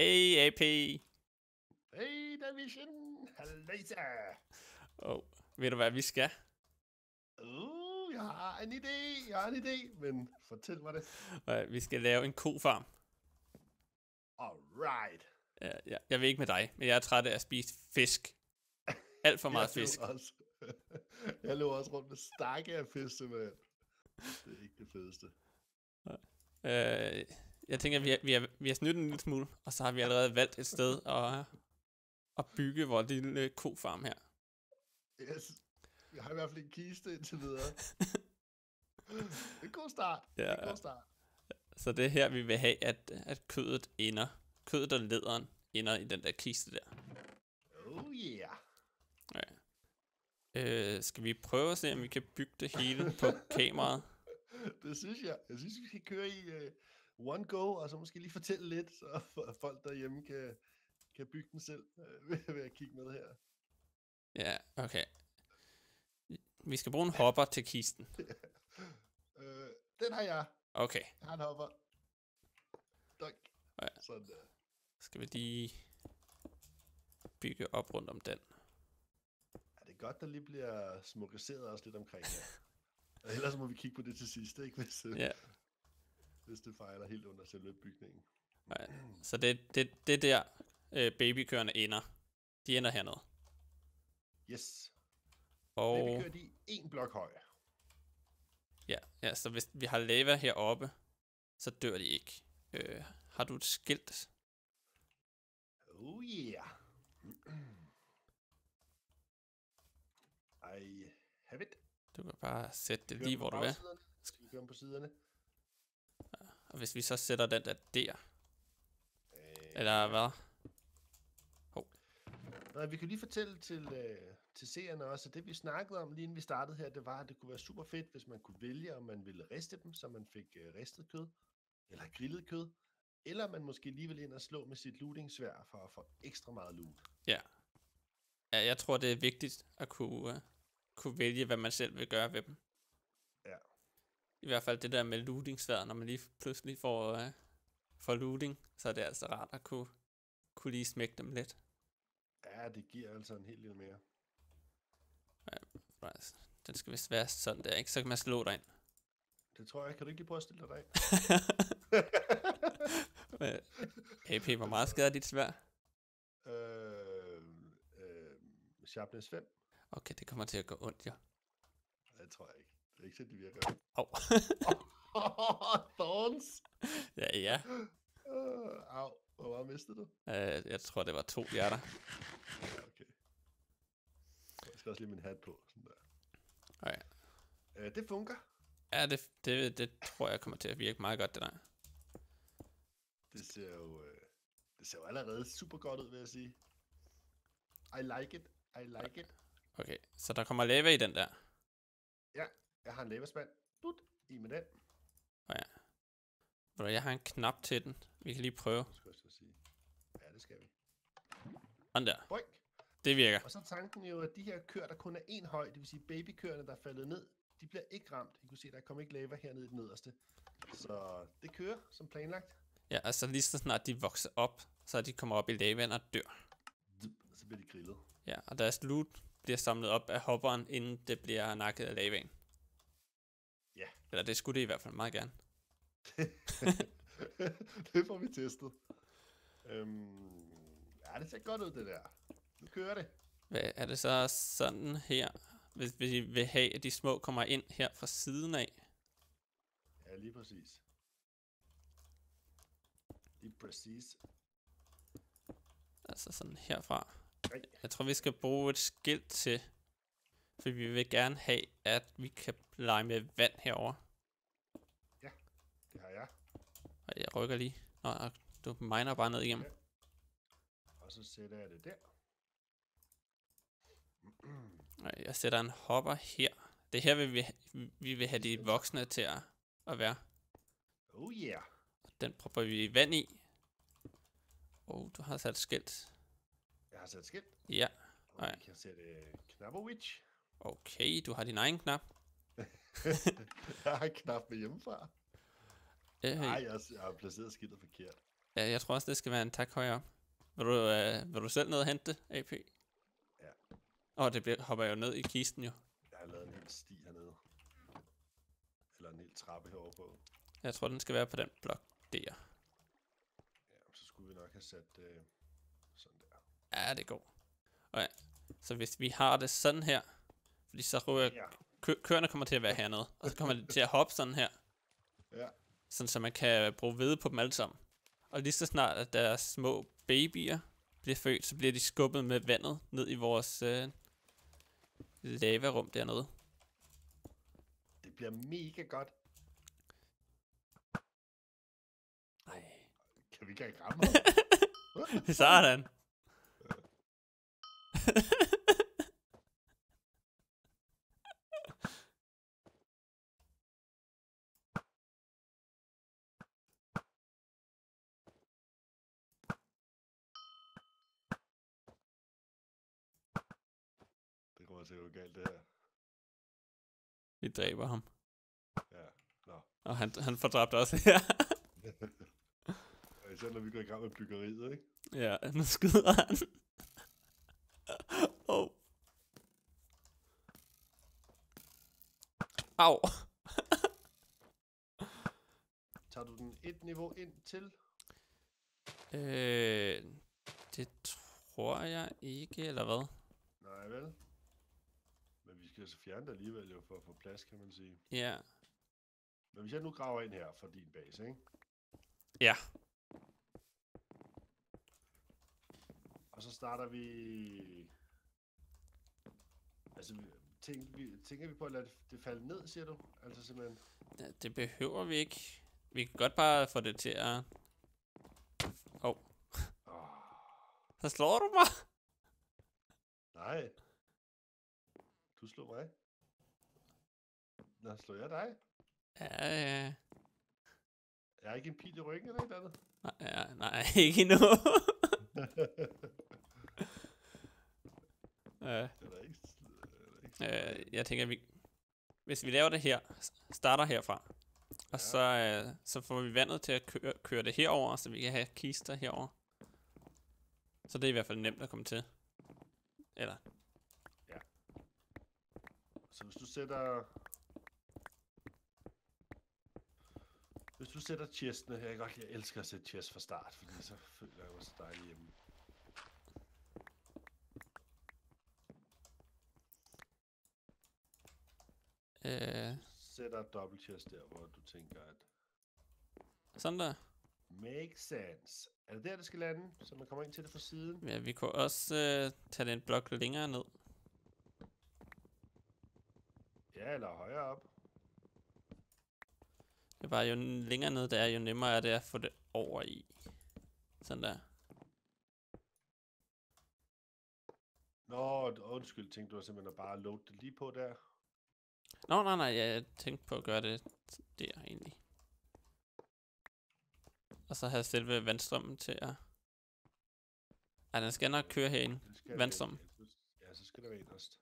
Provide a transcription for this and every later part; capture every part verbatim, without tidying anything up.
Hey, A P. Hey, Davision. Halløjsa. Oh, ved du hvad vi skal? Uh, jeg har en idé. Jeg har en idé, men fortæl mig det. Uh, vi skal lave en kofarm. Alright. Uh, ja, jeg ved ikke med dig, men jeg er træt af at spise fisk. Alt for meget jeg fisk. Også, jeg løber også rundt med stakke af fisk, simpelthen. Det er ikke det fedeste. Uh, jeg tænker, vi har, vi, har, vi har snydt en lille smule, og så har vi allerede valgt et sted at, at bygge vores lille kofarm her. Yes. Jeg har i hvert fald en kiste indtil videre. Det er en god start. Ja, det er en god start. Så det er her, vi vil have, at, at kødet ender. Kødet og lederen ender i den der kiste der. Oh yeah. Ja. Øh, skal vi prøve at se, om vi kan bygge det hele på kameraet? Det synes jeg. Jeg synes, vi skal køre i uh, one go, og så måske lige fortælle lidt, så folk derhjemme kan, kan bygge den selv, uh, ved at kigge med her. Ja, okay. Vi skal bruge en hopper til kisten. uh, den har jeg. Okay. Jeg har en hopper. Dunk. Ja. Sådan der. Skal vi lige bygge op rundt om den. Ja, det er godt, der lige bliver smukkeseret også lidt omkring her. Og ellers må vi kigge på det til sidst, ikke? Hvis, Ja. hvis det fejler helt under selve bygningen. Ja. Så det, det, det der øh, babykøerne ender. De ender hernede. Yes. Og Babykøer, de er en blok høj. ja, ja, så hvis vi har lava heroppe, så dør de ikke. Øh, har du et skilt? Oh yeah. I have it. Du kan bare sætte det Kører lige, den hvor på du vil. bagsiderne? Skal vi køre dem på siderne? Og hvis vi så sætter den der der, Øh, eller hvad? Nej, vi kan lige fortælle til, øh, til seerne også, at det vi snakkede om lige inden vi startede her, det var, at det kunne være super fedt, hvis man kunne vælge, om man ville riste dem, så man fik øh, ristet kød, eller grillet kød, eller man måske lige vil ind og slå med sit lootingsværd for at få ekstra meget loot. Ja. Ja, jeg tror, det er vigtigt at kunne, uh, kunne vælge, hvad man selv vil gøre ved dem. Ja. I hvert fald det der med lootingsværd, når man lige pludselig får, uh, får looting, så er det altså rart at kunne, kunne lige smække dem lidt. Ja, det giver altså en helt lille mere. Ja, den skal vist være sådan der, ikke? Så kan man slå dig ind. Det tror jeg. Kan du ikke lige prøve at stille dig derind? A P, hvor meget skader dit sværd? øh, øh, Sharpness fem. Okay, det kommer til at gå ondt, jo. Det tror jeg ikke. Det er ikke sådan, det virker. Au. Thorns! Ja, ja. Uh, au. Hvor meget mistede du? Uh, jeg tror, det var to hjerter. Ja, okay. Jeg skal også lige min hat på. Sådan der. Okay. Uh, det funker. Ja, det, det, det tror jeg kommer til at virke meget godt, det der. Det ser jo, uh, det ser jo allerede super godt ud, vil jeg sige. I like it. I like it. Okay, så der kommer lava i den der. Ja, jeg har en lavaspand. Dut, i med den. Oh, ja. Jeg har en knap til den. Vi kan lige prøve. Det skal jeg så sige. Ja, det skal vi. Sådan der. Boink. Det virker. Og så er tanken jo, at de her køer, der kun er en høj, det vil sige babykøerne, der er faldet ned, de bliver ikke ramt. I kunne se, der kommer ikke lava hernede i den nederste. Så det kører som planlagt. Ja, altså lige så snart de vokser op, så de kommer op i lavaen og dør. Så bliver de grillet. Ja, og deres loot bliver samlet op af hopperen, inden det bliver nakket af lavaen. Ja. Eller det skulle det i hvert fald meget gerne. Det får vi testet. Øhm, ja, det ser godt ud, det der. Nu kører det. Hvad er det så sådan her, hvis vi vil have, at de små kommer ind her fra siden af? Ja, lige præcis. Lige præcis. Altså sådan herfra. Ej. Jeg tror, vi skal bruge et skilt til, for vi vil gerne have, at vi kan lege med vand herover. Ja, det har jeg. Og jeg rykker lige. Nå, du miner bare ned igennem. Ja. Og så sætter jeg det der. Nej, jeg sætter en hopper her. Det her vil vi, vi vil have de voksne til at, at være. Oh yeah. Den propper vi vand i. Og oh, du har sat skilt. Jeg har sat skilt. Ja. Og vi kan sætte uh, knapperwitch. Okay, du har din egen knap. Jeg har en knap med hjemmefra. Øh, Nej, jeg, jeg har placeret skiltet forkert. Ja, jeg tror også, det skal være en tak højere op. Vil du, øh, vil du selv ned og hente det, A P? Ja. Åh, oh, det bliver, hopper jo ned i kisten jo. Jeg har lavet en hel sti hernede. Eller en hel trappe herovre på. Jeg tror, den skal være på den blok der. Ja, så skulle vi nok have sat øh, sådan der. Ja, det går. Okay. Så hvis vi har det sådan her, fordi så ryger Ja. kø- køerne kommer til at være hernede, og så kommer de til at hoppe sådan her, Ja. sådan så man kan bruge hvede på dem alle sammen. Og lige så snart, at deres små babyer bliver født, så bliver de skubbet med vandet ned i vores øh, lavarum dernede. Det bliver mega godt. Ej. Kan vi ikke ramme ham? Sådan. Det kommer til at gå galt, det her. Vi dræber ham. Ja, nå. Og han, han får dræbt også her. Og især når vi går i gang med byggeriet, ikke? Ja, nu skyder han. Åh. Oh. Au. Tager du den et niveau ind til? Øh, det tror jeg ikke, eller hvad? Nej, vel? Men vi skal altså fjerne det alligevel jo, for at få plads, kan man sige. Ja. Men hvis jeg nu graver ind her for din base, ikke? Ja. Og så starter vi... Altså, vi- tænker vi, tænker vi på at lade det falde ned, siger du? Altså simpelthen... Ja, det behøver vi ikke. Vi kan godt bare få det til at... Åh. Oh. Oh, Så slår du mig. nej. Du slog mig. Nå, slår jeg dig? Ja, ja. Jeg har ikke en pil i ryggen eller et eller andet. Nej, ja, nej, ikke endnu. øh, Det er da ikke... Det er da ikke øh, jeg tænker, vi... Hvis vi laver det her, starter herfra, og Ja. så, øh, så får vi vandet til at køre, køre det herover, så vi kan have kister herover. Så det er i hvert fald nemt at komme til. Eller, Så hvis du sætter... Hvis du sætter chestene, jeg, kan godt, jeg elsker at sætte chest fra start, fordi så føler jeg mig så dejlig hjemme. øh, Sætter dobbelt chest der, hvor du tænker, at sådan der. make sense. Er det der, det skal lande, så man kommer ind til det fra siden? Ja, vi kunne også øh, tage det en blok længere ned. Ja, eller højere op. Det er bare, jo længere ned det er, jo nemmere er det at få det over i. Sådan der. Nå, undskyld, tænkte du simpelthen at bare load det lige på der? Nå, nej, nej, jeg tænkte på at gøre det der egentlig. Og så have selve vandstrømmen til at... Ej, den skal nok køre herinde. Den skal Vandstrømmen. være- Ja, så skal der være inderst.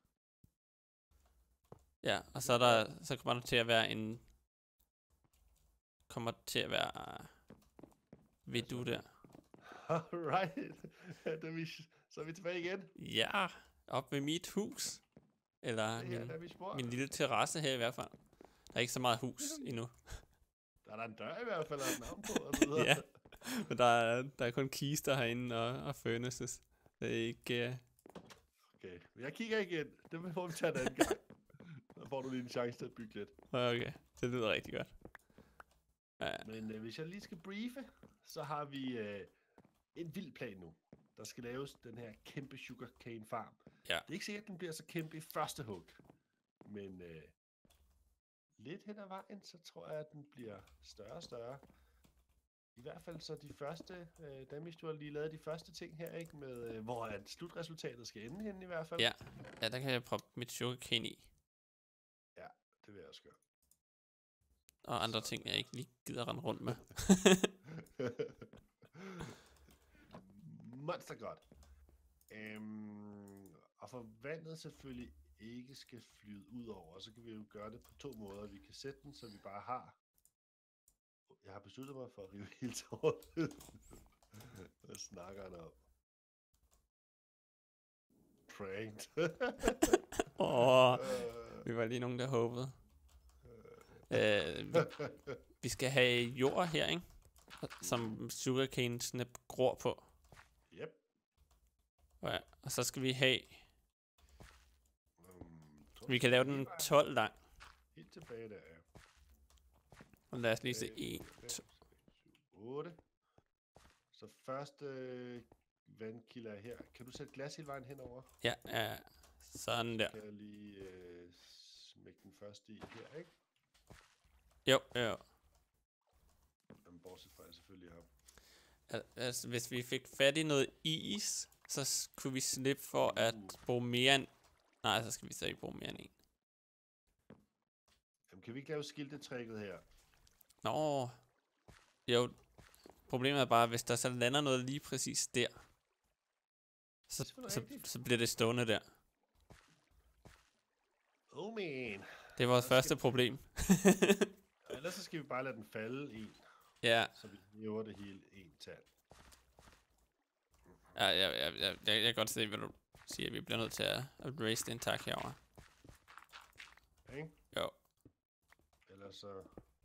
Ja, og så er der, så kommer der til at være en... Kommer til at være... Ved du der. Alright. Da vi, så er vi tilbage igen. Ja, op ved mit hus. Eller Det her, min, der er vi spor. min lille terrasse her i hvert fald. Der er ikke så meget hus endnu. Der er der en dør i hvert fald, og et navn på, og så videre. Ja. Men der er, der er kun kister herinde og, og furnaces. Det er ikke... Uh... Okay, men jeg kigger igen. Det får vi tage en anden gang. Så får du lige en chance til at bygge lidt. Okay, det lyder rigtig godt. Ja, Men øh, hvis jeg lige skal briefe, så har vi øh, en vild plan nu. Der skal laves den her kæmpe sugarcane farm. Ja. Det er ikke sikkert, at den bliver så kæmpe i første hug. Men øh, lidt hen ad vejen, så tror jeg, at den bliver større og større. I hvert fald så de første, øh, Damish, du har lige lavet de første ting her, ikke? Med, øh, hvor at slutresultatet skal ende hen i hvert fald. Ja. ja, der kan jeg proppe mit sugarcane i. Det vil jeg også gøre. Og andre ting, jeg ikke lige gider rende rundt med. Monster godt. Øhm, og for vandet selvfølgelig ikke skal flyde ud over, så kan vi jo gøre det på to måder. Vi kan sætte den, så vi bare har Jeg har besluttet mig for at rive hele tårnet. Hvad snakker han om? Pranked. Åh, vi var lige nogen, der håbede. Øh, vi, vi skal have jord her, ikke? Som sugarcane snip gror på. Yep. Ja, og så skal vi have... Um, Vi kan lave den tolv lang. Helt tilbage der, ja. Og lad os lige se. en, to. otte. Så første øh, vandkilde er her. Kan du sætte glas hele vejen henover? Ja, ja. Sådan der. Kan jeg lige øh, smække den første i her, ikke? Jo, jo. Jamen, bortset fra, jeg selvfølgelig har... Al- Altså, hvis vi fik fat i noget is, så s- kunne vi slippe for at bruge mere end... Nej, så skal vi så ikke bruge mere end en. Jamen, kan vi ikke lave skiltetrækket her? Nå. Jo. Problemet er bare, hvis der så lander noget lige præcis der, så, selvfølgelig så, rigtigt. så bliver det stående der. Oh man. Det er vores Så første skal- problem. Ellers så skal vi bare lade den falde en, Ja, så vi hæver det hele en tal. ja, ja, ja, ja, jeg, jeg kan godt se, hvad du siger. Vi bliver nødt til at, at raise den tak herover. Ikke? Jo, Ellers så...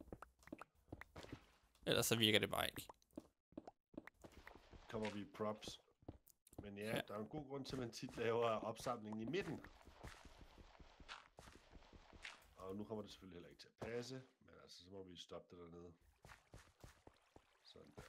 ellers så virker det bare ikke. kommer vi i props. Men ja, Ja. ja, der er en god grund til, at man tit laver opsamlingen i midten. Og nu kommer det selvfølgelig heller ikke til at passe, men altså, så må vi stoppe det dernede. Sådan der.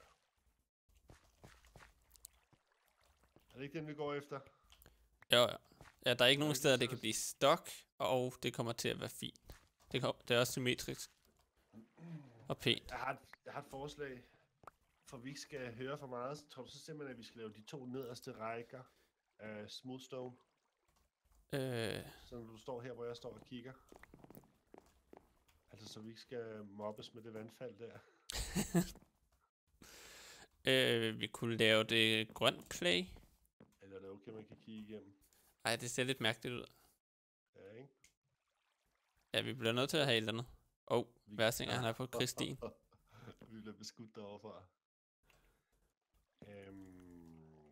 Er det ikke den, vi går efter? Jo, ja. Ja, der er ikke nogen ikke steder, noget det til kan at- blive stok, og det kommer til at være fint. Det, kom, det er også symmetrisk. Og pænt. Jeg har, et, jeg har et forslag, for vi ikke skal høre for meget. Så tror du så simpelthen, at vi skal lave de to nederste rækker af smoothstone. Øh, Så når du står her, hvor jeg står og kigger. Altså, så vi ikke skal mobbes med det vandfald der. øh, vi kunne lave det grønt clay. Eller er det okay, man kan kigge igennem? Ej, det ser lidt mærkeligt ud. Ja, ikke? Ja, vi bliver nødt til at have et eller andet. Åh, oh, Vi- Værsinger, han er på Kristin. Vi bliver beskudt derovre. Øhm...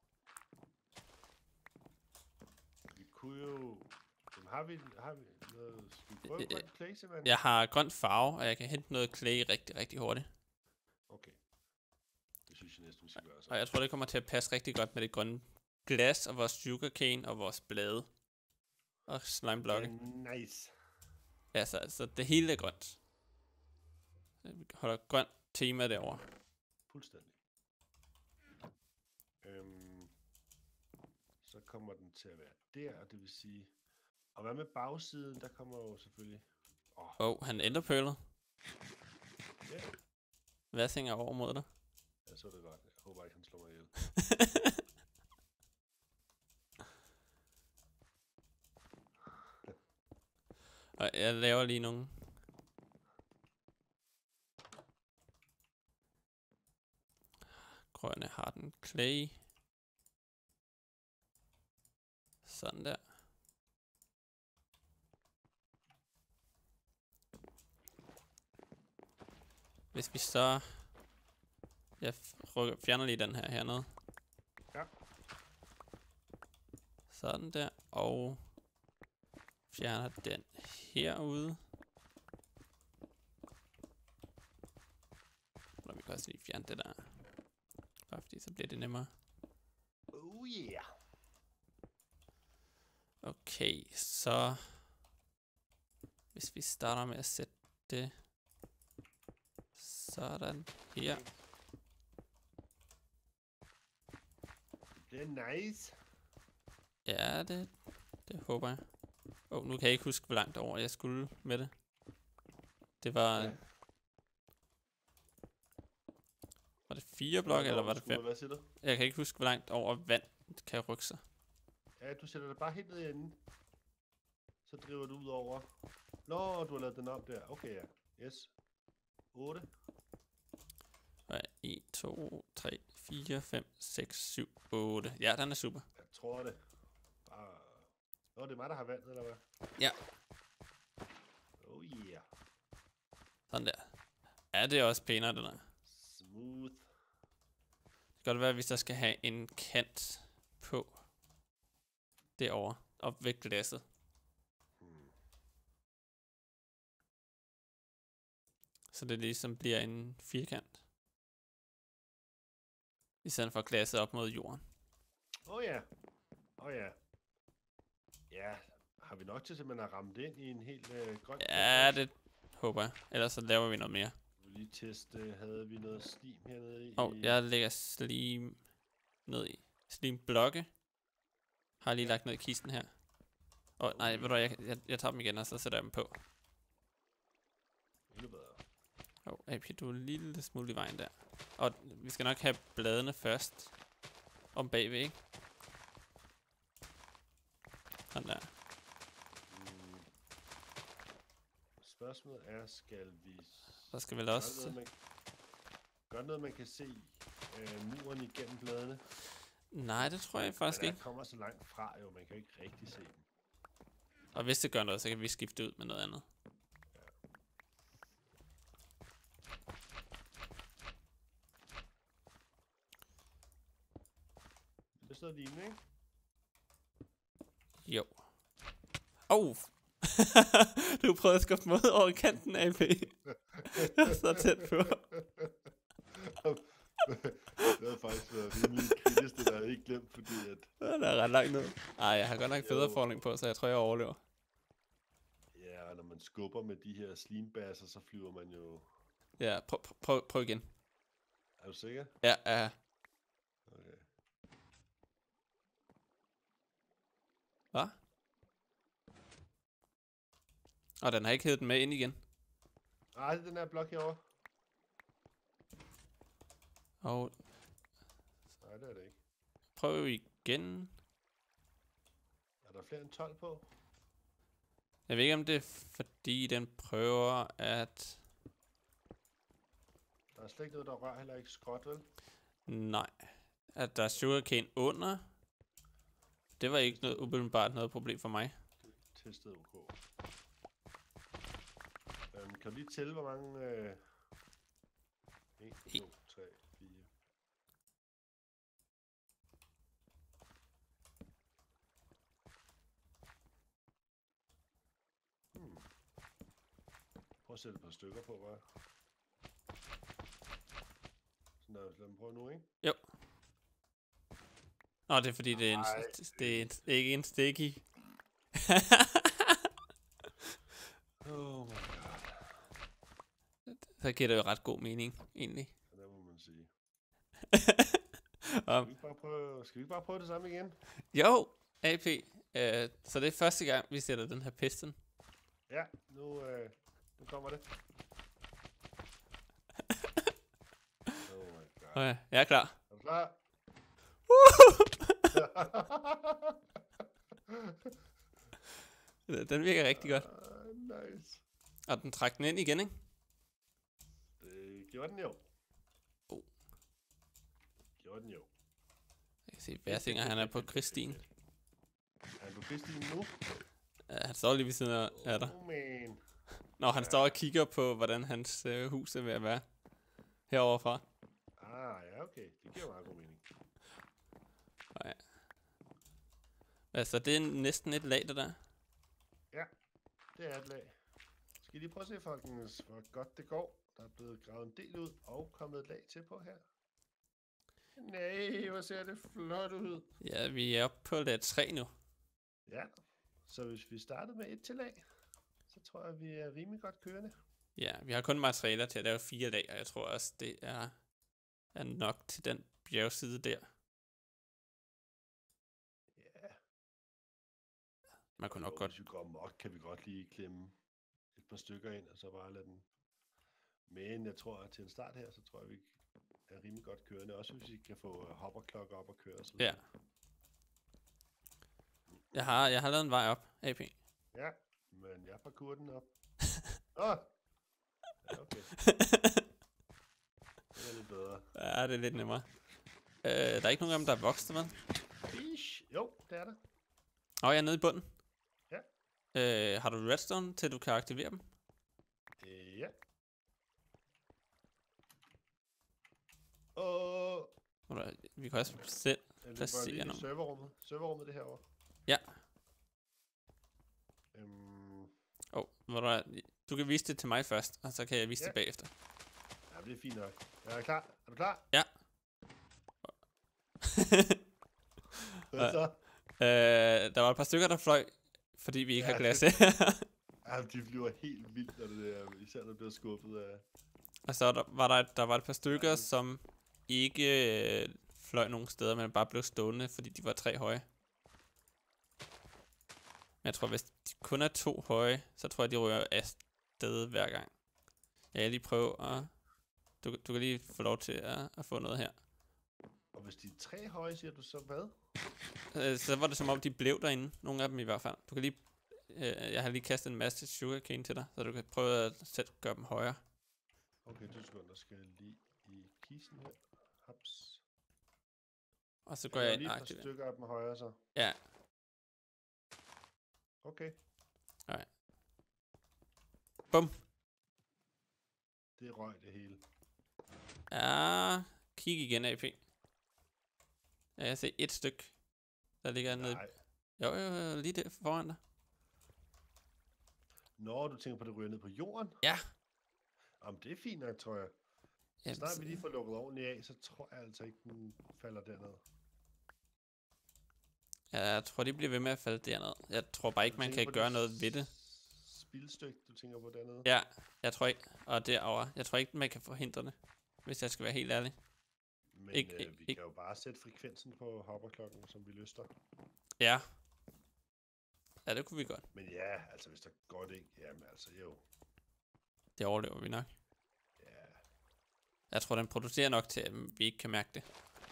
Vi kunne jo... Jamen, har vi, har vi noget... Skal vi prøve Øh, grønt clay, simpelthen? Jeg har grønt farve, og jeg kan hente noget clay rigtig, rigtig hurtigt. Okay. Det synes jeg næsten, vi skal gøre så. Og jeg tror, det kommer til at passe rigtig godt med det grønne glas, og vores sugarcane, og vores blade. Og slimeblokke. Ja, nice. Altså, altså, det hele er grønt. Vi holder grønt tema derovre. Fuldstændig. Øhm, så kommer den til at være der, og det vil sige... Og hvad med bagsiden? Der kommer jo selvfølgelig... Åh, Åh, oh, han ændrer pølet. ja, Værsinger over mod dig. jeg så det godt. Jeg håber ikke, han slår mig ihjel. Og jeg laver lige nogle. Grønne harden clay. Sådan der. Hvis vi så... Jeg rykker, fjerner lige den her hernede. Ja. Sådan der. Og fjerner den herude. Og vi kan også lige fjerne det der. Bare fordi så bliver det nemmere. Oh yeah. Okay, så... Hvis vi starter med at sætte det... Sådan her. Det er nice. Ja, det, det håber jeg. Åh, oh, nu kan jeg ikke huske, hvor langt over jeg skulle med det. Det var... Ja. Var det fire blokke, eller var det fem? Hvad siger du? Jeg kan ikke huske, hvor langt over vand kan rykke sig. Ja, du sætter det bare helt ned i enden. Så driver du ud over. Nå, du har lavet den op der. Okay, ja. Yes. otte. Okay, en, to, tre, fire, fem, seks, syv, otte. Ja, den er super. Jeg tror det. Bare... Nå, det er mig, der har vandet, eller hvad? Ja. Oh yeah. Sådan der. Ja, Ja, det er også pænere, det der. Smooth. Det kan godt være, hvis der skal have en kant på derovre, op ved glasset. Hmm. Så det ligesom bliver en firkant. I stedet for glasset op mod jorden. Åh oh, ja. Åh oh, ja. Ja, har vi nok til simpelthen at ramme det ind i en helt øh, grøn? Ja, det håber jeg. Ellers så laver vi noget mere. Vi lige teste, havde vi noget slim hernede i? Åh, oh, jeg lægger slim ned i. Slimblokke. Har jeg lige lagt ned i kisten her. Åh, oh, nej, ved du hvad, jeg, jeg, jeg tager dem igen, og så sætter jeg dem på. Endnu bedre. Åh, oh, A P, du er en lille smule i vejen der. Og vi skal nok have bladene først. Om bagved, ikke? Sådan der. Mm. Spørgsmålet er, skal vi... Så skal vel gøre også... noget, man, gør noget, man kan se øh, muren igennem bladene? Nej, det tror jeg faktisk Men ikke. der kommer så langt fra, jo. Man kan jo ikke rigtig se dem. Og hvis det gør noget, så kan vi skifte ud med noget andet. Det står lignende, ikke? Jo. Åh! Oh. Du prøvede at skubbe mod over kanten, A P. Det var så tæt på. Det havde faktisk været rimelig kritisk, det der jeg ikke glemt, fordi at... Den er ret langt ned. Ej, jeg har godt nok fædreforning på, så jeg tror, jeg overlever. Ja, og når man skubber med de her slimbasser, så flyver man jo... Ja, prøv, prøv, prøv igen. Er du sikker? Ja, ja. Okay. Hvad? Og den har ikke hævet den med ind igen. Nej, det er den her blok herovre. Og Nej, det er det ikke. prøv igen. Er der flere end tolv på? Jeg ved ikke, om det er fordi, den prøver at... Der er slet ikke noget, der rører heller ikke skråt, vel? Nej. At der er sugarcane under. Det var ikke noget umiddelbart noget problem for mig. Testet OK. Øhm, kan du lige tælle, hvor mange... Øh... en, to, tre, fire... Hmm. Prøv at sætte et par stykker på, bare. Sådan der, lad dem prøve nu, ikke? Jo. Nå, det er fordi, det er, en, Ej. det er en, ikke en sticky. Oh my god. Så giver det jo ret god mening, egentlig. Ja, det må man sige. um, Skal vi ikke bare prøve, skal vi ikke bare prøve det samme igen? jo, A P. Øh, så det er første gang, vi sætter den her piston. Ja, nu, øh, nu kommer det. Oh my god. Okay, jeg er klar. Er du klar? Den virker rigtig godt. Uh, nice. Og den trak den ind igen, ikke? Det gjorde den jo. Oh. Gjorde den jo. Jeg kan se, Bærsinger, han er på Kristin. Er han på Kristin nu? Uh, han står lige ved siden af, af dig. Oh man. Når han står og kigger på, hvordan hans øh, hus er ved at være. Heroverfra. Ah, ja, okay. Det giver meget god mening. Ja. Altså, det er næsten et lag, det der. Ja, det er et lag. Skal I lige prøve at se, folkens, hvor godt det går. Der er blevet gravet en del ud og kommet et lag til på her. Nej, hvor ser det flot ud. Ja, vi er oppe på lag tre nu. Ja, så hvis vi startede med et til lag, så tror jeg, vi er rimelig godt kørende. Ja, vi har kun materialer til at lave fire lag, og jeg tror også, det er, er nok til den bjergside der. Ja. Man kunne nok og godt... Hvis vi går mok, kan vi godt lige klemme et par stykker ind, og så bare lade den. Men jeg tror, at til en start her, så tror jeg, vi er rimelig godt kørende. Også hvis vi kan få uh, hopperklokker op og køre. Så Ja. Jeg har, jeg har lavet en vej op, A P. Ja, men jeg parkour den op. Åh! Oh! Ja, okay. Det er lidt bedre. Ja, det er lidt nemmere. Øh, der er ikke nogen af dem, der er voksne, vel? Fish. Jo, det er der. Åh, jeg er nede i bunden. Ja. Øh, har du redstone, til du kan aktivere dem? Øh, ja. Åh! Eller, vi kan også selv Ja, det er bare placere lige i nogle. serverrummet. Serverrummet det herovre. Ja. Øhm, Åh, oh, du kan vise det til mig først, og så kan jeg vise Ja. det bagefter. ja, det er fint nok. Jeg er klar. Er du klar? Ja. Hvad Ja. så? øh, der var et par stykker, der fløj, fordi vi ikke Ja, har glas. Ja, de flyver helt vildt, når det er, især når det bliver skubbet af... Og så der, var der, et, der var et par stykker, Ja. som ikke øh, fløj nogen steder, men bare blev stående, fordi de var tre høje. Men jeg tror, hvis de kun er to høje, så tror jeg, de rører afsted hver gang. Jeg kan lige prøve at... Du, du kan lige få lov til at, at få noget her. Og hvis de er tre høje, siger du så hvad? Øh, så var det som om, de blev derinde. Nogle af dem i hvert fald. Du kan lige... Øh, jeg har lige kastet en masse sugarcane til dig, så du kan prøve at selv gøre dem højere. Okay, to sekunder. Skal jeg lige i kisten her. Haps. Og så går Jeg jeg laver ind lige og et par aktiverer. stykker af dem højere så. Ja. Okay. Bum. Det røg det hele. Ja, kig igen, A P. Ja, jeg ser et stykke, der ligger nede. Nej. Jo, jo, jo, lige der foran dig. Når du tænker på, at det ryger ned på jorden? Ja. Jamen, det er fint nok, tror jeg. Jamen, Snart så- vi lige får lukket ordentligt af, så tror jeg altså ikke, den falder derned. Ja, jeg tror, de bliver ved med at falde derned. Jeg tror bare ikke, Du man tænker kan på gøre noget ved det. Spildstykke, du tænker på dernede? Ja, jeg tror ikke. Og derovre. Jeg tror ikke, man kan forhindre det. Hvis jeg skal være helt ærlig. Men Ikke- øh, ikke- vi ikke- kan jo bare sætte frekvensen på hopperklokken, som vi lyster. Ja. Ja, det kunne vi godt. Men ja, altså hvis der går det ikke, jamen altså jo. Det overlever vi nok. Ja, Jeg tror, den producerer nok til, at vi ikke kan mærke det.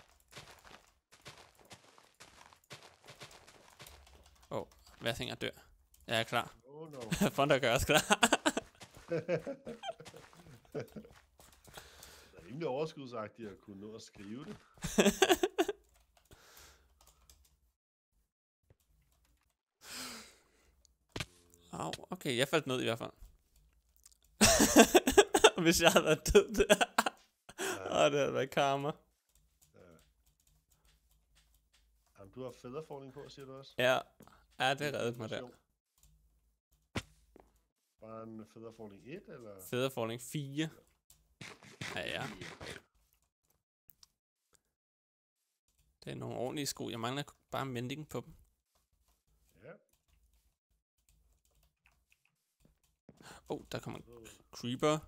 Åh, oh, hvad tænker dør? Jeg er klar. oh no. Fonda gør også klar. Det er rimelig overskudsagtigt at kunne nå at skrive det. Au, okay, jeg faldt ned i hvert fald. Hvis jeg havde været død der. Åh, det havde været karma. Jamen, du har featherfalling på, siger du også? Ja, ja det reddede mig der. Bare en featherfalling et, eller? Featherfalling fire. Ja, ja. Det er nogle ordentlige sko. Jeg mangler bare mending på dem. Ja. Åh, oh, der kommer en creeper.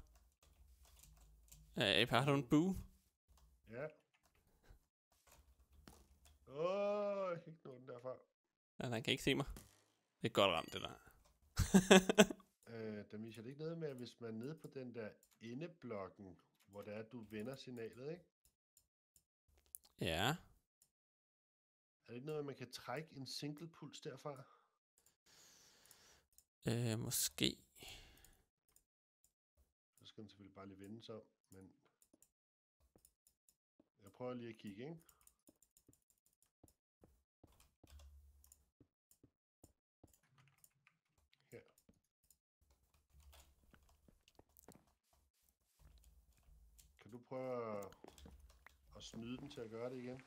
Øh, har du en boo? Ja. Åh, oh, jeg kan ikke nå den derfra. Ja, han kan ikke se mig. Det er godt ramt, det der. Øh, der viser det ikke noget med, at hvis man er nede på den der endeblokken, hvor det er, at du vender signalet, ikke? Ja. Er det ikke noget, at man kan trække en single puls derfra? Øh, måske. Så skal den selvfølgelig bare lige vende sig om, men... Jeg prøver lige at kigge, ikke? Her. Kan du prøve at, at snyde den til at gøre det igen?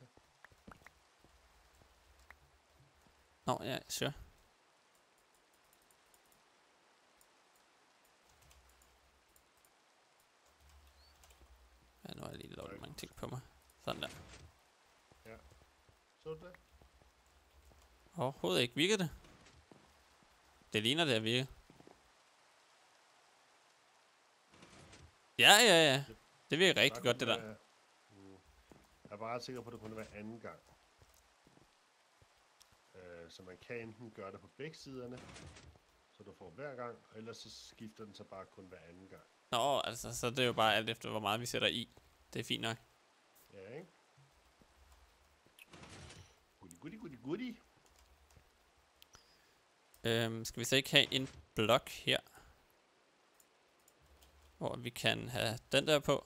Nå, ja, sure. Ja, nu har jeg lige lavet mange ting på mig. Sådan der. Så du det? Overhovedet ikke. Virker det? Det ligner det at virke. Ja, ja, ja. Det virker rigtig godt, det der. Være, mm, jeg er bare ret sikker på, at det kunne være anden gang. Øh, så man kan enten gøre det på begge siderne, så du får hver gang, og ellers så skifter den så bare kun hver anden gang. Nå, altså, så det er jo bare alt efter, hvor meget vi sætter i. Det er fint nok. Ja, ikke? Goodie, goodie, goodie, goodie. Øhm, skal vi så ikke have en blok her? Hvor vi kan have den der på.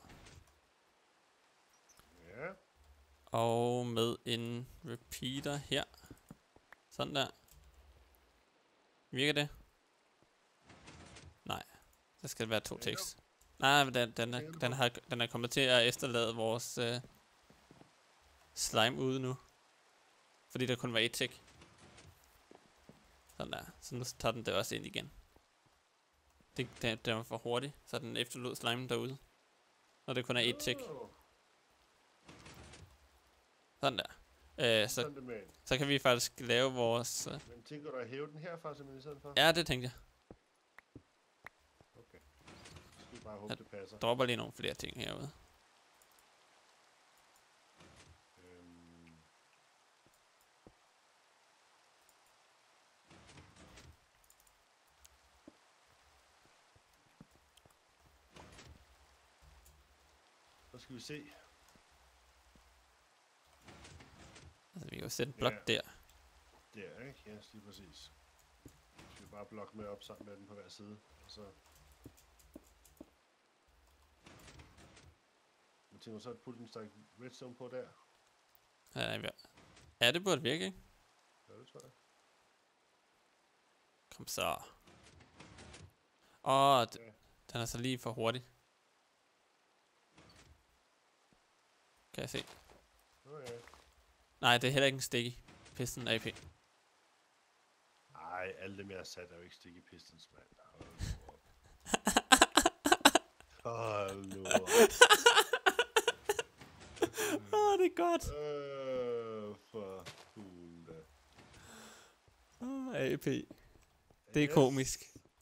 Ja, Og med en repeater her. Sådan der. Virker det? Nej. Så skal det være to tekst. Nej, men den, den, er, den, har, den er kommet til at efterlade vores, øh, slime ude nu. Fordi der kun var et tick. Sådan der. Så nu tager den det også ind igen. Det, den, den var for hurtig, så den efterlod slime derude. Når det kun er et tick. Oh, Sådan der. Øh, så, sådan det, man. så kan vi faktisk lave vores... Uh... Men tænker du at hæve den herfra, simpelthen i stedet for? Ja, det tænkte jeg. Okay. Så skal vi bare håbe, Jeg det passer. dropper lige nogle flere ting herude. Øhm. Så skal vi se. Altså, vi kan jo sætte en blok Ja. der. Der, ikke? Ja, lige præcis. Så skal vi bare blokke med op sammen med den på hver side. Og så... Jeg tænker så at putte en stak redstone på der. Ja, vi- ja, det burde virke, ikke? Ja, det tror jeg. Kom så. Åh, d- Ja. den er så lige for hurtig. Kan jeg se? Nå ja. Nej, det er heller ikke en sticky piston A P. Ej, alle dem jeg har sat er jo ikke sticky pistons, mand. Hold nu op. Hold nu op. Åh, det er godt. Øh, for fuglen da. Åh, A P. Det er Yes. komisk.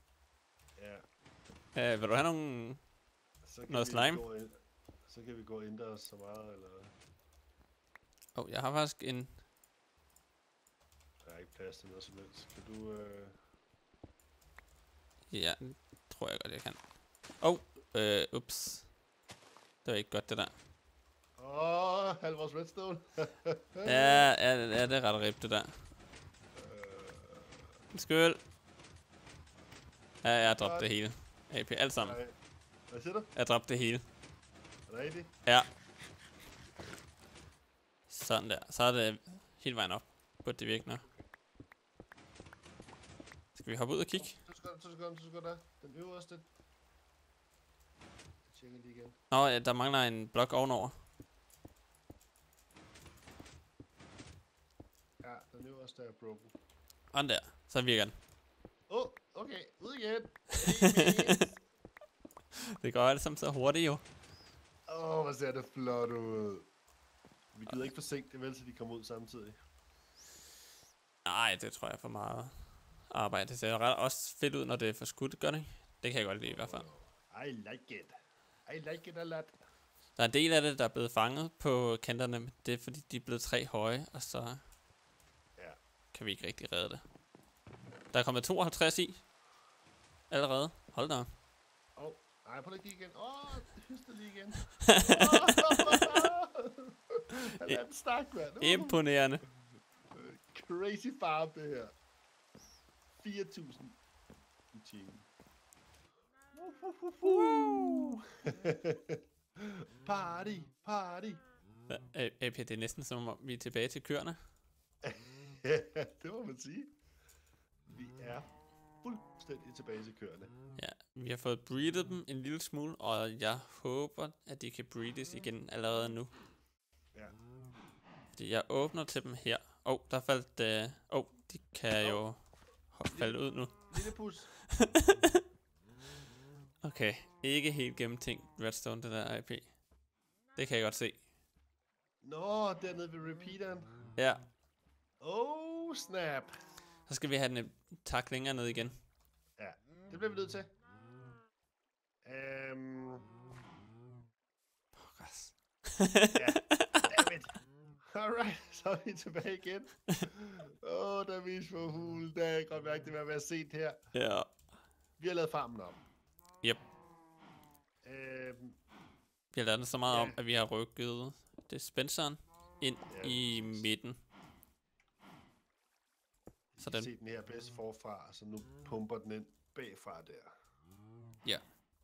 Ja. Uh, vil du have nogle... Så kan Noget vi slime? gå ind, så kan vi gå ind der så meget, eller... Åh, oh, jeg har faktisk en... Der er ikke plads til noget som helst. Kan du... Øh... Ja, det tror jeg godt, jeg kan. Åh, oh, øh, ups. Det var ikke godt, det der. Åh, oh, halv vores redstone. Ja, ja, ja, det er ret rip, det der. Øh, Skøl. Ja, jeg har droppet det hele. A P, alt sammen. nej. Hvad siger du? Jeg har droppet det hele. Er det rigtigt? Ja. Sådan der. Så er det hele vejen op. Burde det virke nu. Skal vi hoppe ud og kigge? To sekunder, to sekunder, to sekunder. Den øverste. Jeg tjekker lige igen. Nå, ja, der mangler en blok ovenover. Ja, den øverste er broken. Sådan der. Så virker den. Åh, oh, okay. Ud igen. Det går alt sammen så hurtigt jo. Åh, oh, hvor ser det flot ud. Vi gider ikke forsinke det, vel, så de kommer ud samtidig. Nej, det tror jeg er for meget arbejde. Det ser ret også fedt ud, når det er for skudt, gør det ikke? Det kan jeg godt lide i hvert fald. I like it. I like it a lot. Der er en del af det, der er blevet fanget på kanterne, men det er fordi, de er blevet tre høje, og så Ja. kan vi ikke rigtig redde det. Der er kommet tooghalvtreds i. Allerede. Hold da op. Åh, oh, nej, prøv lige igen. Åh, oh, hyster lige igen. Han er en stak, mand. Uh, Imponerende. Crazy farm, det her. fire tusind i timen. Party, party. A- AP, det er næsten som om, vi er tilbage til køerne. Det må man sige. Vi er fuldstændig tilbage til køerne. Ja, vi har fået breedet dem en lille smule, og jeg håber, at de kan breedes igen allerede nu. Ja. Fordi jeg åbner til dem her. Åh, oh, der faldt... Åh, øh... oh, de kan jo ho- falde ud nu. Lille pus. Okay, ikke helt gennemtænkt redstone, det der A P. Det kan jeg godt se. Nå, dernede ved repeateren. Ja, Oh, snap. så skal vi have den et tak længere ned igen. Ja, det bliver vi nødt til. Øhm, Pokkers. ja, dammit. Alright, så er vi tilbage igen. Åh, oh, der er vis for hul. Der er godt mærke, det vil være sent her. Ja. Vi har lavet farmen om. Yep. Øhm, Vi har lært det så meget Ja. om, at vi har rykket dispenseren ind Ja, i præcis. midten. så Så den... den- se den her bedst forfra, så nu pumper den ind bagfra der. Ja.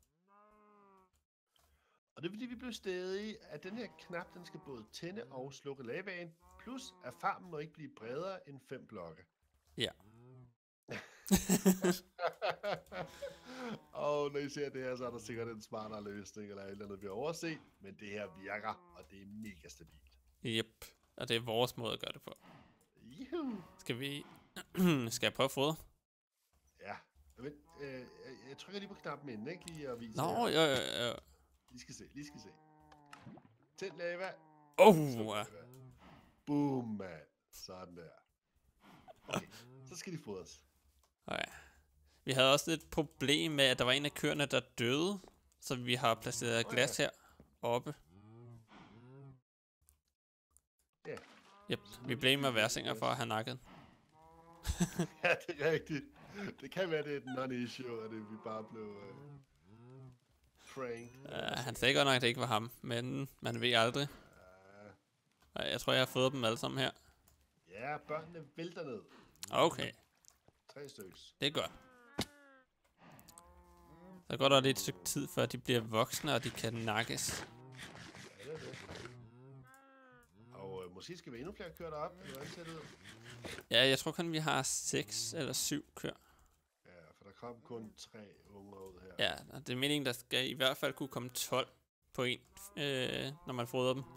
Og det er fordi, vi blev stedige, at den her knap, den skal både tænde og slukke lavaen, plus at farmen må ikke blive bredere end fem blokke. Ja. Og når I ser det her, så er der sikkert en smartere løsning, eller et eller andet, vi har overset, men det her virker, og det er mega stabilt. Yep. Og det er vores måde at gøre det på. Juhu. Skal vi... Skal jeg prøve at fodre? Ja. Men, øh, jeg, jeg trykker lige på knappen inden, ikke? Lige at vise. Nå, jer. jo, jo, jo. Lige skal se, lige skal se. Tænd lava. Oh, Så ja. lava. Boom, mand. Sådan der. Okay, så skal de fodres. Okay. Vi havde også et problem med, at der var en af køerne, der døde. Så vi har placeret glas her oppe. Ja. Yep, vi blamer Versinger for at have nakket. Ja, det er rigtigt. Det kan være, det er et non-issue, og det vi bare blev uh, pranked. Uh, han sagde godt nok, at det ikke var ham, men man ved aldrig. Uh, Og jeg tror, jeg har fået dem alle sammen her. ja, børnene vælter ned. Okay, Tre stykker. det er godt. Så går der lidt et stykke tid, før de bliver voksne, og de kan nakkes. Ja, det er det. Og øh, måske skal vi endnu flere køer derop, eller hvordan ser det ud? Ja, jeg tror kun, vi har seks eller syv køer. Ja, for der kom kun tre unger ud her. Ja, og det er meningen, der skal i hvert fald kunne komme tolv på en, øh, når man fodrer dem.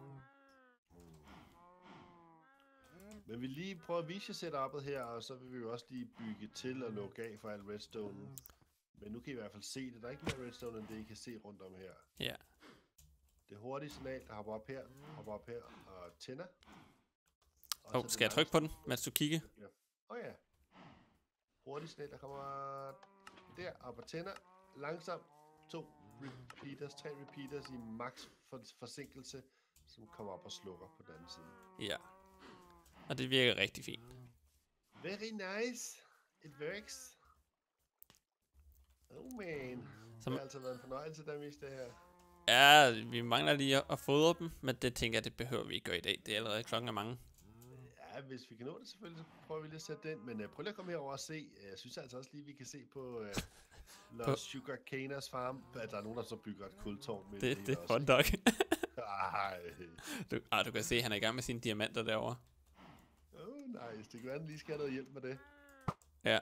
Men vi lige prøver at vise jer setup'et her, og så vil vi jo også lige bygge til og lukke af for al redstone. Men nu kan I i hvert fald se det. Der er ikke mere redstone, end det I kan se rundt om her. Ja. Det hurtige signal, der hopper op her, hopper op her og tænder. Åh, oh, skal jeg trykke på den, mens du kigger? Åh oh, ja. Hurtigt signal, der kommer der op og tænder. Langsomt. To repeaters, tre repeaters i max for forsinkelse, som kommer op og slukker på den anden side. Ja. Og det virker rigtig fint. Very nice. It works. Oh man. Som... Det har altså været en fornøjelse, der miste det her. Ja, vi mangler lige at, at fodre dem, men det tænker jeg, det behøver vi ikke gøre i dag. Det er allerede klokken er mange. Ja, hvis vi kan nå det selvfølgelig, så prøver vi lige at sætte den. Men uh, prøv lige at komme herover og se. Jeg synes altså også lige, vi kan se på uh, Los Sugar Caners farm, at der er nogen, der så bygger et kultårn med Det, det. det er hot dog. Ej. Du, ah, du kan se, at han er i gang med sine diamanter derovre. Oh, nice. Det kan være, at den lige skal have noget hjælp med det. Ja.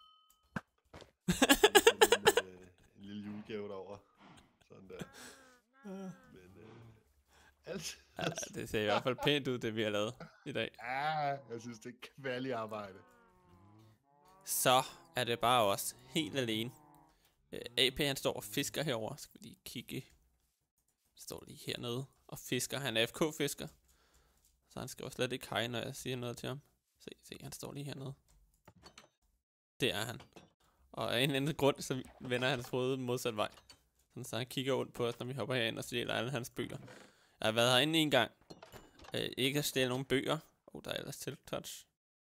en, uh, en lille julegave derovre. Sådan der. Men uh, alt... Ja, det ser i hvert fald pænt ud, det vi har lavet i dag. Ja, jeg synes, det er kvaldigt arbejde. Så er det bare os helt alene. Uh, A P han står og fisker herover. Skal vi lige kigge. Står lige hernede og fisker. Han er F K-fisker. Så han skal jo slet ikke hej, når jeg siger noget til ham. Se, se, han står lige hernede. Det er han. Og af en eller anden grund, så vender hans hoved modsat vej. Sådan, så han kigger ondt på os, når vi hopper herind og stjæler alle hans bøger. Jeg har været herinde en gang. Øh, ikke at stjæle nogle bøger. Åh, oh, der er ellers tiltouch.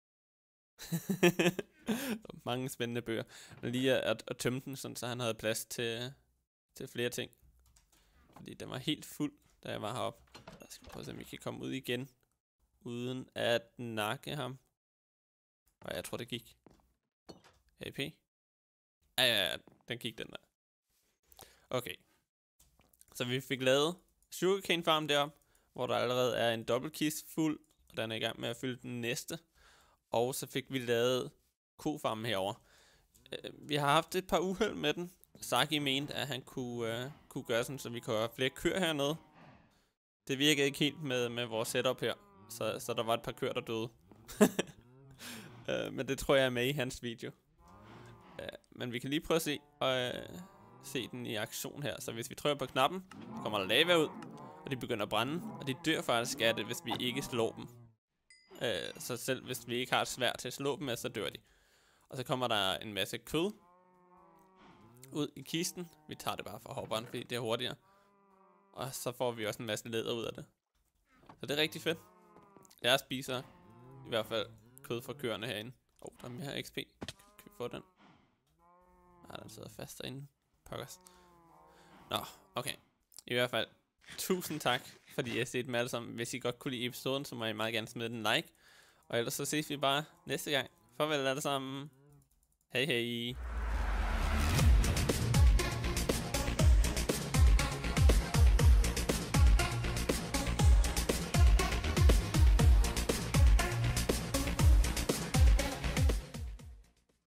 Mange spændende bøger. Men lige at, at, at tømme den, sådan, så han havde plads til, til flere ting. Fordi den var helt fuld, da jeg var heroppe. Jeg skal prøve at se, om vi kan komme ud igen. Uden at nakke ham. Og jeg tror, det gik. A P? Ja, ja, ja, den gik den der. Okay. Så vi fik lavet Sugarcane Farm deroppe, hvor der allerede er en dobbeltkist fuld, og den er i gang med at fylde den næste. Og så fik vi lavet kofarmen herover. Vi har haft et par uheld med den. Saki mente, at han kunne, uh, kunne gøre sådan, så vi kunne have flere køer hernede. Det virkede ikke helt med, med vores setup her, så, så der var et par køer, der døde. uh, men det tror jeg er med i hans video. Uh, men vi kan lige prøve at se, uh, se den i aktion her. Så hvis vi trykker på knappen, så kommer der lava ud, og de begynder at brænde. Og de dør faktisk af det, hvis vi ikke slår dem. Uh, så selv hvis vi ikke har et sværd til at slå dem med, så dør de. Og så kommer der en masse kød ud i kisten. Vi tager det bare fra hopperen, fordi det er hurtigere. Og så får vi også en masse læder ud af det. Så det er rigtig fedt. Jeg spiser i hvert fald kød fra køerne herinde. Åh, oh, der er mere X P. Kan vi få den? Nej, den sidder fast derinde. Pokkers. Nå, okay. I hvert fald, tusind tak, fordi I har set dem alle sammen. Hvis I godt kunne lide episoden, så må I meget gerne smide den like. Og ellers så ses vi bare næste gang. Farvel alle sammen. Hej hej.